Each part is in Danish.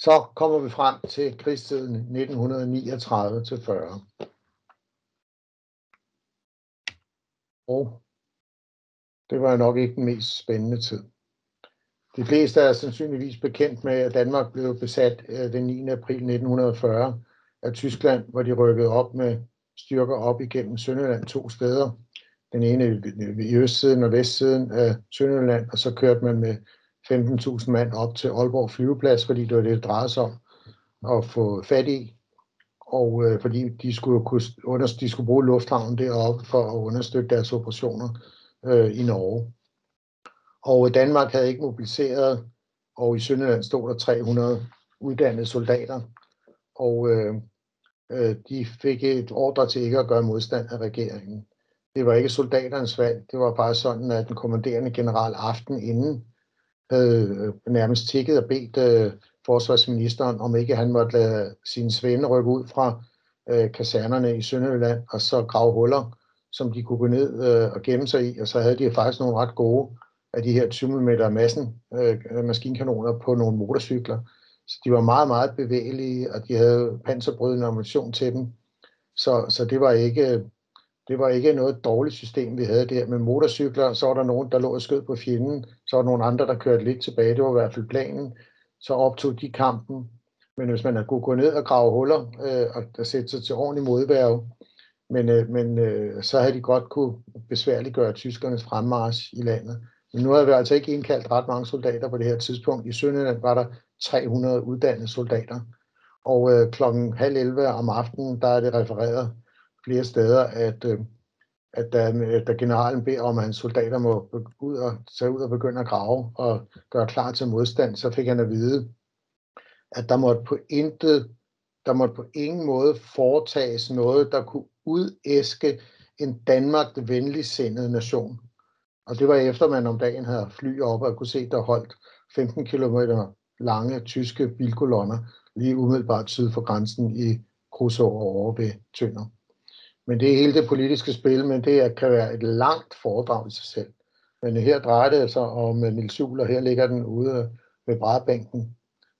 Så kommer vi frem til krigstiden 1939 til 40. Og det var nok ikke den mest spændende tid. De fleste er sandsynligvis bekendt med, at Danmark blev besat den 9. april 1940 af Tyskland, hvor de rykkede op med styrker op igennem Sønderjylland 2 steder. Den ene i østsiden og vestsiden af Sønderjylland, og så kørte man med 15.000 mand op til Aalborg flyveplads, fordi det var det, det drejede sig om at få fat i. Og fordi de skulle bruge lufthavnen deroppe for at understøtte deres operationer i Norge. Og Danmark havde ikke mobiliseret, og i Sønderjylland stod der 300 uddannede soldater, og de fik et ordre til ikke at gøre modstand af regeringen. Det var ikke soldaternes valg, det var bare sådan, at den kommanderende general aften inden havde nærmest tikket og bedt forsvarsministeren, om ikke han måtte lade sine svende rykke ud fra kasernerne i Sønderjylland, og så grave huller, som de kunne gå ned og gemme sig i, og så havde de faktisk nogle ret gode af de her 20 mm Madsen maskinkanoner på nogle motorcykler. Så de var meget, meget bevægelige, og de havde panserbrydende ammunition til dem. Så det var ikke noget dårligt system, vi havde der med motorcykler. Så var der nogen, der lå og skød på fjenden. Så var der nogle andre, der kørte lidt tilbage. Det var i hvert fald planen. Så optog de kampen. Men hvis man kunne gå ned og grave huller og sætte sig til ordentlig modværge, men så havde de godt kunne besværliggøre tyskernes fremmarch i landet. Men nu havde vi altså ikke indkaldt ret mange soldater på det her tidspunkt. I Sønderjylland var der 300 uddannede soldater. Og klokken 10:30 om aftenen, der er det refereret flere steder, at da generalen beder om, at hans soldater må tage ud og begynde at grave og gøre klar til modstand, så fik han at vide, at der måtte på ingen måde foretages noget, der kunne udæske en Danmark venligsindet nation. Og det var efter, man om dagen havde fly op og kunne se, der holdt 15 kilometer lange tyske bilkolonner lige umiddelbart syd for grænsen i Kruså og over ved Tønder. Men det er hele det politiske spil, men det kan være et langt foredrag i sig selv. Men her drejer det sig om Niels Juel, og her ligger den ude ved brædebænken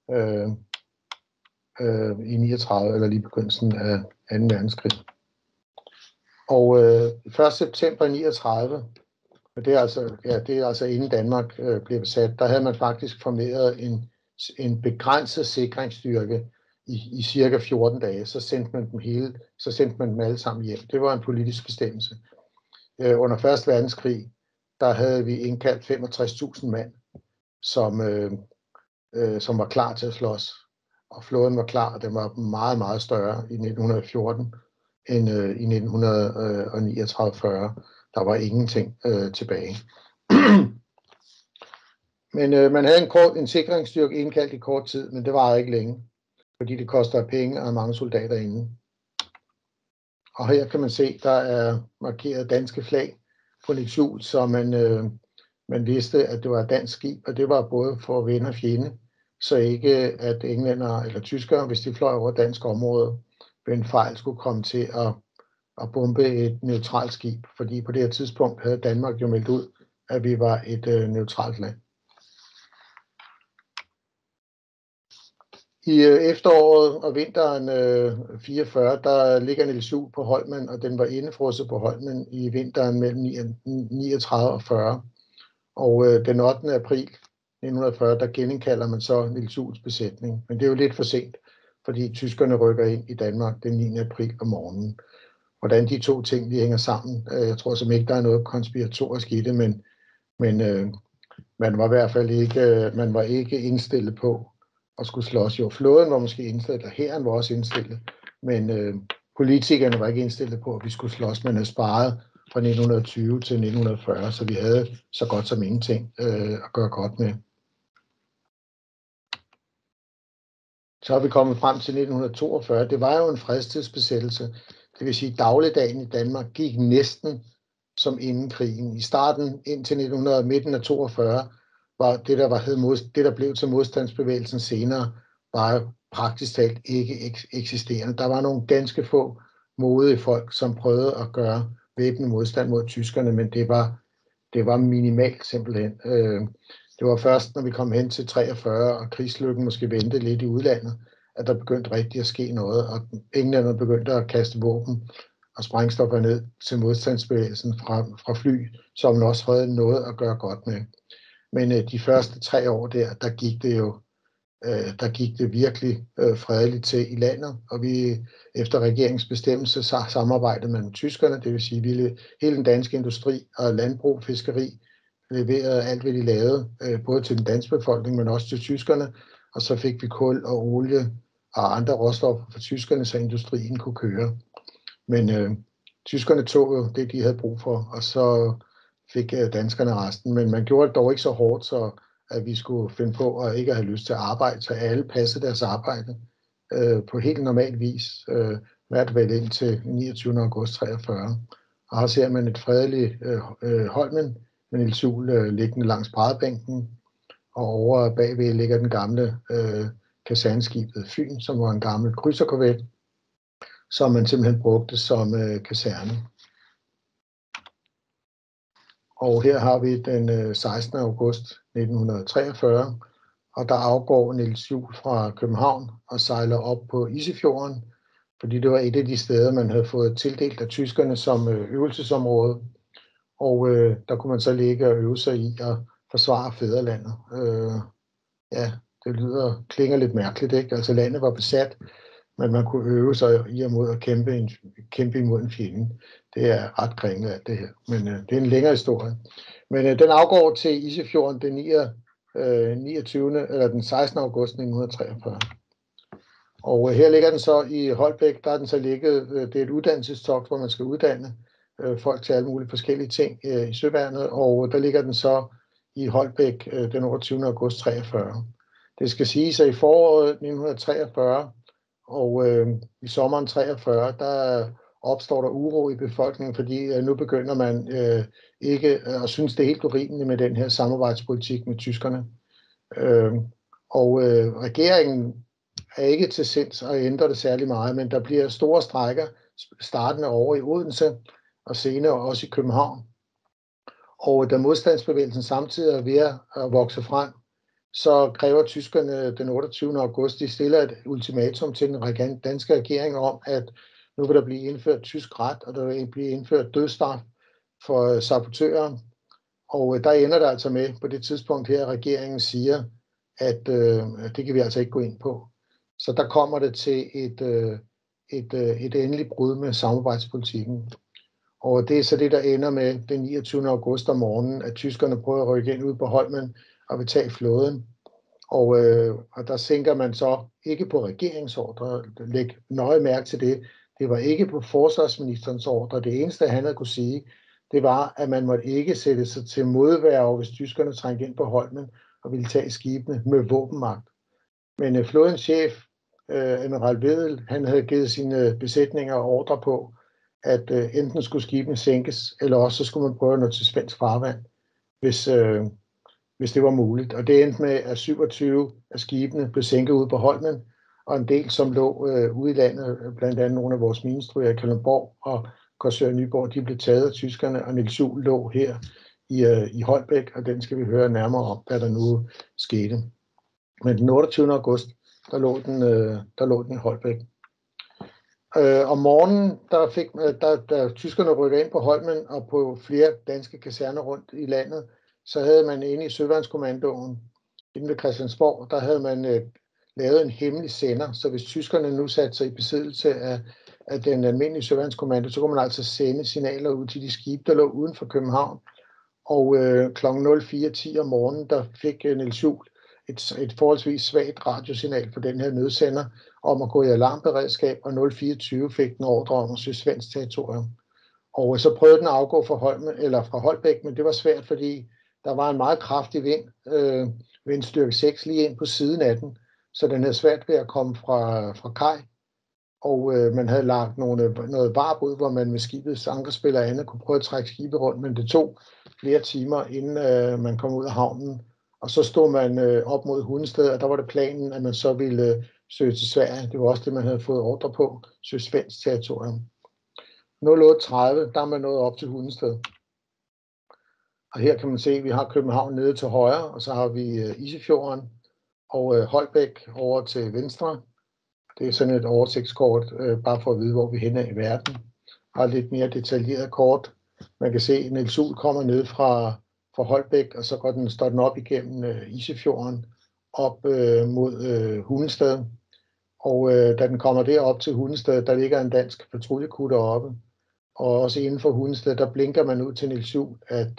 i 39, eller lige begyndelsen af 2. verdenskrig. Og 1. september 39, og det er altså inden Danmark blev besat, der havde man faktisk formeret en begrænset sikringsstyrke i cirka 14 dage. Så sendte man dem alle sammen hjem. Det var en politisk bestemmelse. Under 1. verdenskrig, der havde vi indkaldt 65.000 mand, som var klar til at slås. Og flåden var klar, og den var meget, meget større i 1914 end i 1939-40. Der var ingenting tilbage. Men man havde en sikringsstyrke indkaldt i kort tid, men det var ikke længe, fordi det koster penge og mange soldater inde. Og her kan man se, der er markeret danske flag på Niels Juel, så man vidste, at det var et dansk skib, og det var både for ven og fjende, så ikke at englænder eller tyskere, hvis de fløj over dansk område, ved en fejl skulle komme til at bombe et neutralt skib, fordi på det her tidspunkt havde Danmark jo meldt ud, at vi var et neutralt land. I efteråret og vinteren 44, der ligger Niels Juel på Holmen, og den var indefrosset på Holmen i vinteren mellem 39 og 40. Og den 8. april 1940, der genindkalder man så Niels Juels besætning. Men det er jo lidt for sent, fordi tyskerne rykker ind i Danmark den 9. april om morgenen. Hvordan de to ting de hænger sammen, jeg tror simpelthen ikke, der er noget konspiratorisk i det, men man var i hvert fald ikke indstillet på at skulle slås. Jo, flåden var måske indstillet, og hæren var også indstillet, men politikerne var ikke indstillet på, at vi skulle slås. Man havde sparet fra 1920 til 1940, så vi havde så godt som ingenting at gøre godt med. Så er vi kommet frem til 1942. Det var jo en fredstidsbesættelse. Det vil sige, at dagligdagen i Danmark gik næsten som inden krigen. I starten indtil midten af 42 var det, der blev til modstandsbevægelsen senere, var praktisk talt ikke eksisterende. Der var nogle ganske få modige folk, som prøvede at gøre væbnet modstand mod tyskerne, men det var minimalt simpelthen. Det var først, når vi kom hen til 43, og krigslykken måske vendte lidt i udlandet, at der begyndte rigtig at ske noget, og englænderne begyndte at kaste våben og sprængstoffer ned til modstandsbevægelsen fra fly, som man også havde noget at gøre godt med. Men de første 3 år der gik det virkelig fredeligt til i landet, og vi efter regeringens bestemmelse samarbejdede med tyskerne, det vil sige hele den danske industri og landbrug, fiskeri, leverede alt, hvad de lavede, både til den danske befolkning, men også til tyskerne, og så fik vi kul og olie og andre råstoffer fra tyskerne, så industrien kunne køre. Men tyskerne tog jo det, de havde brug for, og så fik danskerne resten. Men man gjorde det dog ikke så hårdt, så at vi skulle finde på at ikke have lyst til at arbejde, så alle passede deres arbejde på helt normal vis, hvert vel ind til 29. august 43. Og her ser man et fredeligt Holmen med Niels Juel liggende langs brædebænken, og over bagved ligger den gamle kaserneskibet Fyn, som var en gammel krydserkorvet, som man simpelthen brugte som kaserne. Og her har vi den 16. august 1943, og der afgår Niels Juel fra København og sejler op på Isefjorden, fordi det var et af de steder, man havde fået tildelt af tyskerne som øvelsesområde. Og der kunne man så ligge og øve sig i at forsvare fædrelandet. Ja, det klinger lidt mærkeligt, ikke? Altså landet var besat, men man kunne øve sig i og mod at kæmpe imod en fjende. Det er ret kringlet alt det her, men det er en længere historie. Men den afgår til Isefjorden den 16. august 1943. Og her ligger den så i Holbæk, der er den så ligget, det er et uddannelsestogt, hvor man skal uddanne folk til alle mulige forskellige ting i Søværnet, og der ligger den så i Holbæk den 28. august 43. Det skal siges, at i foråret 1943 og i sommeren 43, der opstår der uro i befolkningen, fordi nu begynder man ikke at synes, det er helt urimeligt med den her samarbejdspolitik med tyskerne. Regeringen er ikke til sinds at ændre det særlig meget, men der bliver store strejker startende over i Odense og senere også i København. Og da modstandsbevægelsen samtidig er ved at vokse frem, så kræver tyskerne den 28. august, de stiller et ultimatum til den danske regering om, at nu vil der blive indført tysk ret, og der vil blive indført dødsstraf for sabotører. Og der ender det altså med, på det tidspunkt her, at regeringen siger, at det kan vi altså ikke gå ind på. Så der kommer det til et endeligt brud med samarbejdspolitikken. Og det er så det, der ender med den 29. august om morgenen, at tyskerne prøver at rykke ind ud på Holmen og vil tage flåden. Og der sænker man så ikke på regeringsordre. Læg nøje mærke til det. Det var ikke på forsvarsministerens ordre. Det eneste, han havde kunne sige, det var, at man måtte ikke sætte sig til modværge, hvis tyskerne trængte ind på Holmen og ville tage skibene med våbenmagt. Men flådens chef, Admiral Wedel, han havde givet sine besætninger ordre på, at enten skulle skibene sænkes, eller også så skulle man prøve at nå til svensk farvand, hvis det var muligt. Og det endte med, at 27 af skibene blev sænket ude på Holmen, og en del, som lå ude i landet, blandt andet nogle af vores minestryger i Kalundborg og Korsør Nyborg, de blev taget af tyskerne, og Niels Juel lå her i Holbæk, og den skal vi høre nærmere om, hvad der nu skete. Men den 28. august, der lå den i Holbæk. Om morgenen, da tyskerne rykker ind på Holmen og på flere danske kaserner rundt i landet, så havde man inde i Søværnskommandoen, inde ved Christiansborg, der havde man lavet en hemmelig sender, så hvis tyskerne nu satte sig i besiddelse af den almindelige Søværnskommando, så kunne man altså sende signaler ud til de skibe, der lå uden for København. Og kl. 04:10 om morgenen, der fik Niels Juel et forholdsvis svagt radiosignal på den her nødsender om at gå i alarmberedskab, og 04:20 fik den ordre om at søge svensk territorium. Og så prøvede den at afgå fra Holbæk, men det var svært, fordi der var en meget kraftig vind, vindstyrke 6 lige ind på siden af den, så den havde svært ved at komme fra kaj, og man havde lagt noget barbud, hvor man med skibets ankerspil og andet kunne prøve at trække skibet rundt, men det tog flere timer, inden man kom ud af havnen. Og så stod man op mod Hundested, og der var det planen, at man så ville søge til Sverige. Det var også det, man havde fået ordre på, søge svensk territorium. 08:30, der er man nået op til Hundested. Og her kan man se, at vi har København nede til højre, og så har vi Isefjorden og Holbæk over til venstre. Det er sådan et oversigtskort, bare for at vide, hvor vi hen er i verden. Har lidt mere detaljeret kort. Man kan se, at Niels Uhl kommer ned fra Holbæk, og så står den op igennem Isefjorden, op mod Hundested. Og da den kommer derop til Hundested, der ligger en dansk patruljekutter oppe. Og også inden for Hundested, der blinker man ud til Niels Uhl,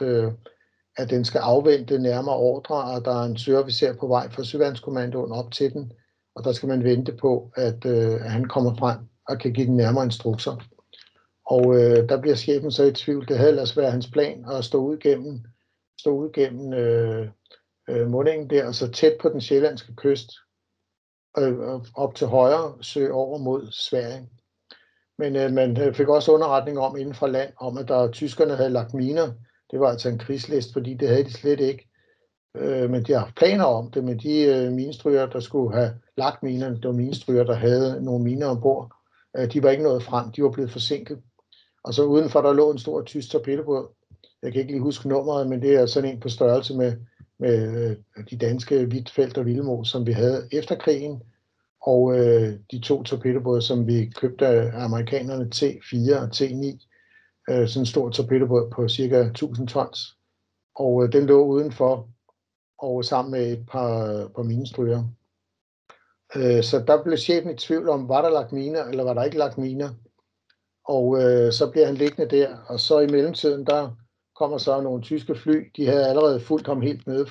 at den skal afvente nærmere ordre, og der er en søofficer på vej fra Søværnskommandoen op til den, og der skal man vente på, at han kommer frem og kan give den nærmere instrukser. Og der bliver chefen så i tvivl. Det havde ellers været hans plan at stå ud gennem mundingen der, og så tæt på den sjællandske kyst, op til højre, søge over mod Sverige. Men man fik også underretning om inden for land, om at tyskerne havde lagt miner. Det var altså en krigslist, fordi det havde de slet ikke. Men de har planer om det, med de minestryger, der skulle have lagt minerne. Det var minestryger, der havde nogle miner ombord. De var ikke nået frem, de var blevet forsinket. Og så udenfor, der lå en stor tysk torpedobåd. Jeg kan ikke lige huske nummeret, men det er sådan en på størrelse med de danske Huitfeldt og Willemoes, som vi havde efter krigen. Og de 2 torpedobåde, som vi købte af amerikanerne, T4 og T9. Sådan en stor torpedobåd på cirka 1000 tons. Og den lå udenfor, og sammen med et par minestryger. Så der blev chefen i tvivl om, var der lagt miner, eller var der ikke lagt miner. Og så bliver han liggende der, og så i mellemtiden, der kommer så nogle tyske fly. De havde allerede fulgt ham helt nede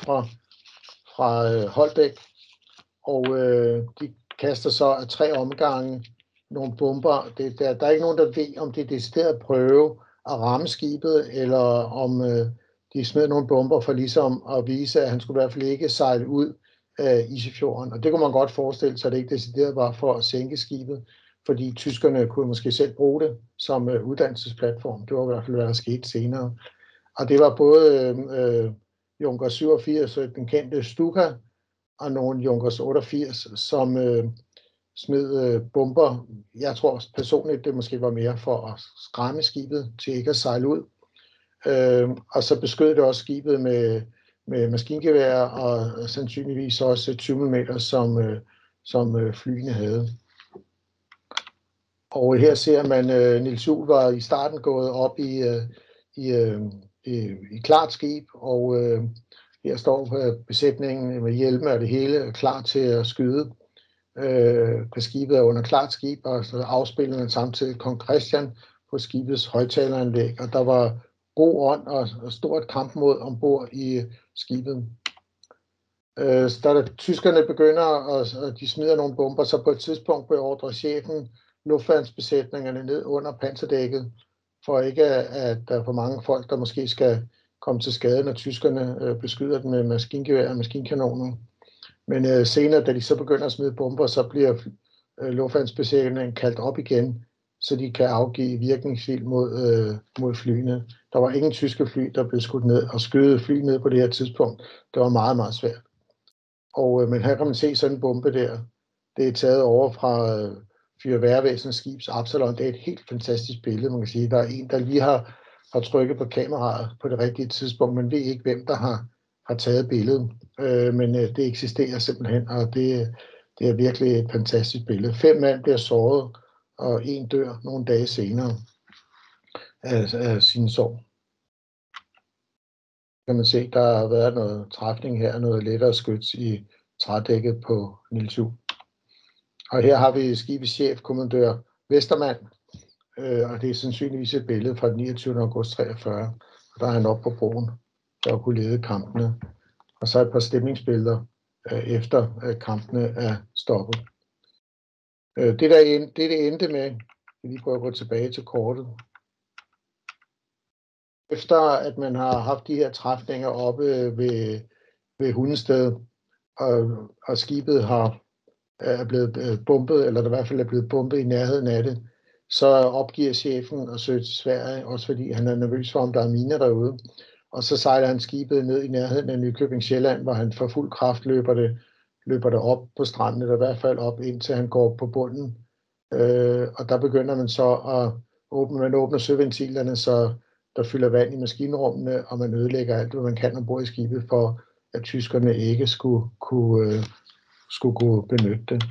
fra Holbæk, og de kaster så af 3 omgange nogle bomber. Der er ikke nogen, der ved, om det er decideret prøve at ramme skibet, eller om de smed nogle bomber for ligesom at vise, at han skulle i hvert fald ikke sejle ud af Isefjorden. Og det kunne man godt forestille sig, at det ikke decideret var for at sænke skibet, fordi tyskerne kunne måske selv bruge det som uddannelsesplatform. Det var i hvert fald, hvad der skete senere. Og det var både Junkers 87, den kendte Stuka, og nogle Junkers 88, som smed bomber. Jeg tror personligt, det måske var mere for at skræmme skibet til ikke at sejle ud. Og så beskød det også skibet med maskingevær og sandsynligvis også 20 mm, som flyene havde. Og her ser man, Niels Uhl var i starten gået op i klart skib, og her står besætningen med hjelme og det hele klar til at skyde. Da skibet er under klart skib, og så afspiller man samtidig Kong Christian på skibets højtaleranlæg, og der var god ånd og stort kampmod ombord i skibet. Da tyskerne begynder, og de smider nogle bomber, så på et tidspunkt beordrer chefen luftværnsbesætningerne ned under panserdækket, for ikke at der er for mange folk, der måske skal komme til skade, når tyskerne beskyder dem med maskingevær og maskinkanoner. Men senere, da de så begynder at smide bomber, så bliver luftværnsbesætningen kaldt op igen, så de kan afgive virkningsild mod flyene. Der var ingen tyske fly, der blev skudt ned, og skyde fly ned på det her tidspunkt. Det var meget, meget svært. Men her kan man se sådan en bombe der. Det er taget over fra Fyrværvæsenets skibs Absalon. Det er et helt fantastisk billede, man kan sige. Der er en, der lige har trykket på kameraet på det rigtige tidspunkt. Man ved ikke, hvem der har taget billedet. Men det eksisterer simpelthen, og det er virkelig et fantastisk billede. 5 mand bliver såret, og 1 dør nogle dage senere af sine sår. Kan man se, der har været noget træfning her, noget lettere skyts i trædækket på Niels Uhl. Og her har vi skibets chef, kommandør Vestermann, og det er sandsynligvis et billede fra den 29. august 43, og der er han oppe på broen for at kunne lede kampene. Og så et par stemningsbilleder efter kampene er stoppet. Det endte med, vi lige prøver at gå tilbage til kortet. Efter at man har haft de her træfninger oppe ved Hundested, og skibet er blevet bombet, eller der i hvert fald er blevet bombet i nærheden af det, så opgiver chefen og søger til Sverige, også fordi han er nervøs for, om der er miner derude. Og så sejler han skibet ned i nærheden af Nykøbing Sjælland, hvor han for fuld kraft løber det op på stranden, eller i hvert fald op, indtil han går på bunden. Og der begynder man så at åbne søventilerne, så der fylder vand i maskinrummene, og man ødelægger alt, hvad man kan ombord i skibet, for at tyskerne ikke skulle kunne benytte det.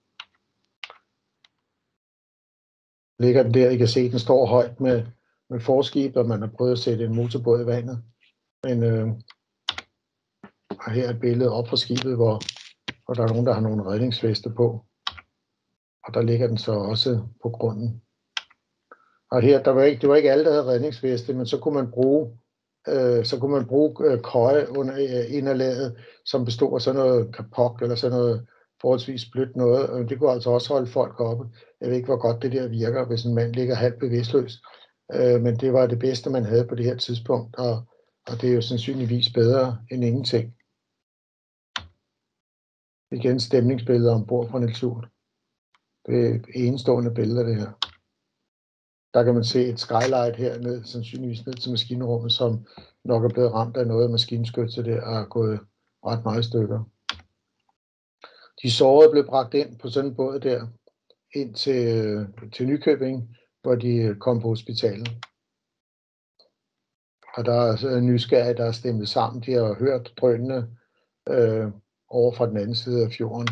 Ligger den der, I kan se, den står højt med forskib, og man har prøvet at sætte en motorbåd i vandet. Men og her er et billede op fra skibet, hvor der er nogen, der har nogle redningsveste på. Og der ligger den så også på grunden. Og her, det var ikke alle, der havde redningsveste, men så kunne man bruge køje under inderlaget, som bestod af sådan noget kapok, eller sådan noget forholdsvis blødt noget. Og det kunne altså også holde folk oppe. Jeg ved ikke, hvor godt det der virker, hvis en mand ligger halvt bevidstløs. Men det var det bedste, man havde på det her tidspunkt, og det er jo sandsynligvis bedre end ingenting. Igen stemningsbilleder ombord fra Niels Uhl. Det er enestående billeder, det her. Der kan man se et skylight her sandsynligvis ned til maskinrummet, som nok er blevet ramt af noget af maskinskytset der og er gået ret meget i stykker. De sårede blev bragt ind på sådan en båd der, ind til Nykøbing, hvor de kom på hospitalet. Og der er nysgerrige, der er stemmet sammen. De har hørt drønene over fra den anden side af fjorden.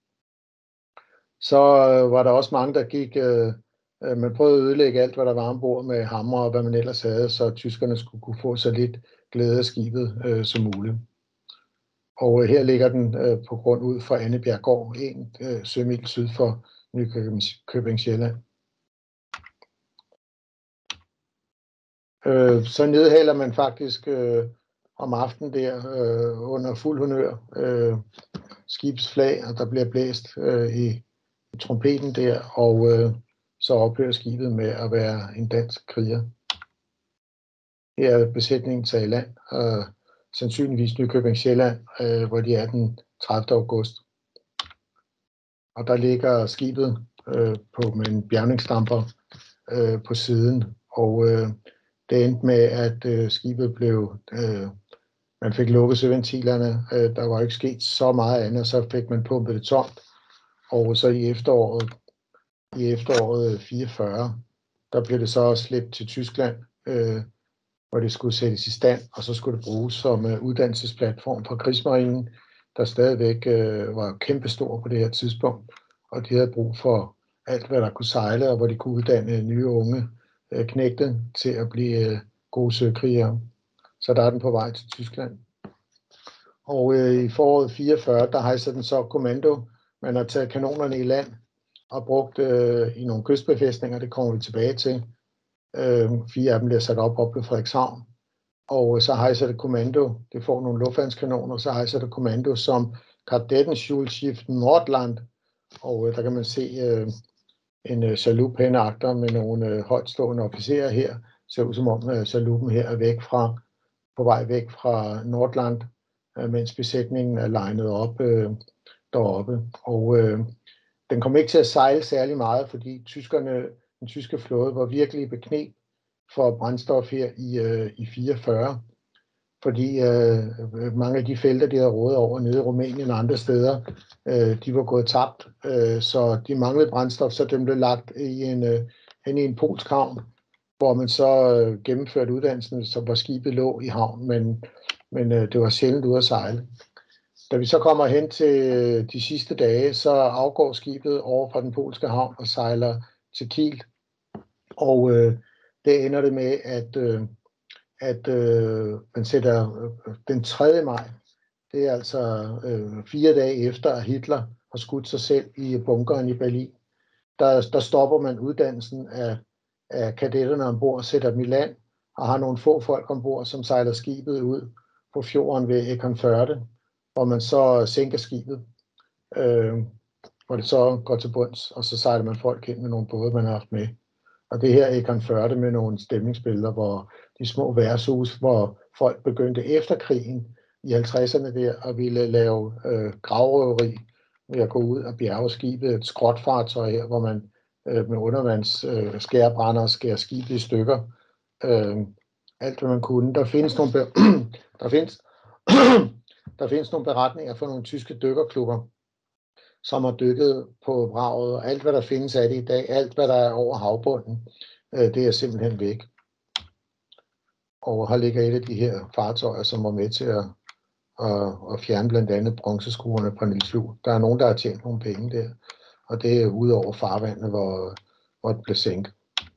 Så var der også mange, der gik... Man prøvede at ødelægge alt, hvad der var ombord med hammer og hvad man ellers havde, så tyskerne skulle kunne få så lidt glæde af skibet som muligt. Og her ligger den på grund ud fra Annebjerggård, en sømil syd for Nykøbing Sjælland. Så nedhælder man faktisk om aftenen der under fuld honør skibets flag, og der bliver blæst i trompeten der, og så ophører skibet med at være en dansk kriger. Her er besætningen taget i land, sandsynligvis Nykøbing Sjælland, hvor de er den 30. august. Og der ligger skibet med en bjærningsdamper på siden, og det endte med, at skibet blev... man fik lukket søventilerne, der var ikke sket så meget andet, og så fik man pumpet det tomt, og så i efteråret 44, der blev det så slæbt til Tyskland, hvor det skulle sættes i stand, og så skulle det bruges som uddannelsesplatform for krigsmarinen, der stadigvæk var kæmpestor på det her tidspunkt, og de havde brug for alt, hvad der kunne sejle, og hvor de kunne uddanne nye unge knægte til at blive gode søkrigere. Så der er den på vej til Tyskland. Og i foråret 44, der hejser den så kommando. Man har taget kanonerne i land og brugt i nogle kystbefæstninger, det kommer vi tilbage til. 4 af dem bliver sat op ved Frederikshavn. Og så hejser det kommando, det får nogle luftværnskanoner, så hejser det kommando som Kadettenschulschiff Nordland. Og der kan man se en chalup henagter med nogle højtstående officerer her. Ser ud som om chaluppen her er på vej væk fra Nordland, mens besætningen er linet op deroppe. Og den kom ikke til at sejle særlig meget, fordi den tyske flåde var virkelig bekneb for brændstof her i 44. Fordi mange af de felter, de havde rådet over nede i Rumænien og andre steder, de var gået tabt. Så de manglede brændstof, så den blev lagt hen i en polsk havn, hvor man så gennemførte uddannelsen, så hvor skibet lå i havn, men det var sjældent ude at sejle. Da vi så kommer hen til de sidste dage, så afgår skibet over fra den polske havn og sejler til Kiel. Og det ender det med, at man sætter den 3. maj, det er altså 4 dage efter, at Hitler har skudt sig selv i bunkeren i Berlin. Der stopper man uddannelsen af kadetterne ombord, sætter dem i land og har nogle få folk ombord, som sejler skibet ud på fjorden ved Eckernförde, hvor man så sænker skibet, hvor det så går til bunds, og så sejler man folk ind med nogle både, man har haft med. Og det her Eckernförde med nogle stemningsbilleder, hvor de små værtshus, hvor folk begyndte efter krigen i 50'erne der og ville lave gravrøveri ved at gå ud og bjerge skibet, et skrotfartøj her, hvor man med undervands skærebrænder skærer skibet i stykker. Alt hvad man kunne. Der findes nogle beretninger fra nogle tyske dykkerklubber, som har dykket på vraget, og alt hvad der findes af det i dag, alt hvad der er over havbunden, det er simpelthen væk. og har ligget et af de her fartøjer, som var med til at fjerne blandt andet bronzeskruerne på Niels Juel. Der er nogen, der har tjent nogle penge der, og det er ude over farvandet, hvor det blev sænket.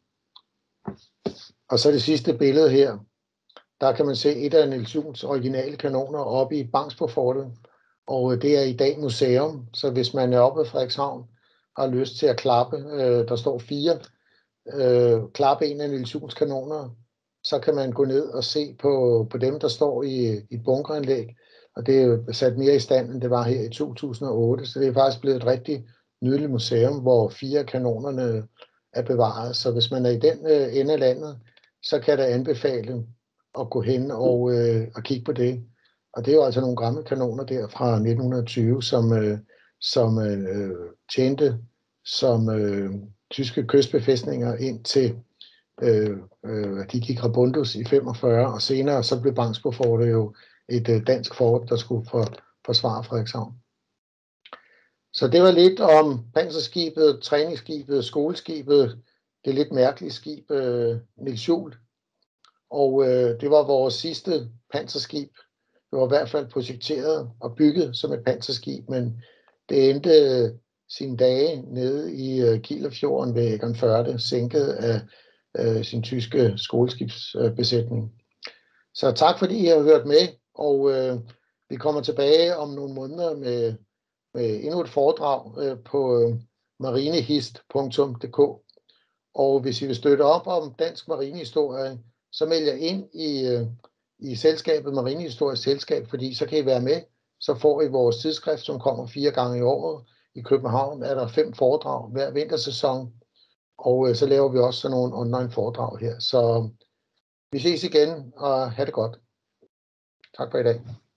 Og så det sidste billede her, der kan man se et af Niels Juels originale kanoner oppe i Bangsbofortet, og det er i dag museum, så hvis man er oppe i Frederikshavn og har lyst til at klappe, der står 4, klappe en af Niels Juels kanoner, så kan man gå ned og se på dem, der står i bunkeranlæg, og det er jo sat mere i stand, end det var her i 2008, så det er faktisk blevet et rigtig nydeligt museum, hvor 4 kanonerne er bevaret, så hvis man er i den ende af landet, så kan jeg anbefale at gå hen og kigge på det. Og det er jo altså nogle gamle kanoner der fra 1920, som tjente som tyske kystbefæstninger indtil de gik rabundus i 45, og senere så blev Bangsbofortet jo et dansk fort, der skulle forsvare Frederikshavn. Så det var lidt om panserskibet, træningsskibet, skoleskibet, det lidt mærkelige skib Niels Juel. Og det var vores sidste panserskib. Det var i hvert fald projekteret og bygget som et panserskib, men det endte sine dage nede i Kielerfjorden ved Egernførde, sænket af sin tyske skoleskibsbesætning. Så tak fordi I har hørt med, og vi kommer tilbage om nogle måneder med endnu et foredrag på marinehist.dk. Og hvis I vil støtte op om dansk marinehistorie, så meld jer ind i selskabet Marinehistorisk Selskab, fordi så kan I være med. Så får I vores tidsskrift, som kommer 4 gange i året. I København er der 5 foredrag hver vintersæson, og så laver vi også sådan nogle online foredrag her. Så vi ses igen, og have det godt. Tak for i dag.